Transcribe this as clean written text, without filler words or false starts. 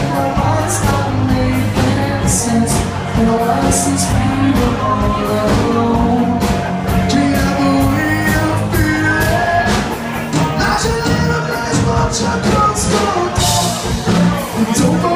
my mind's not making sense. Been a while since we were all alone. Do you have a way of feeling? Not your little place, but your constant. Don't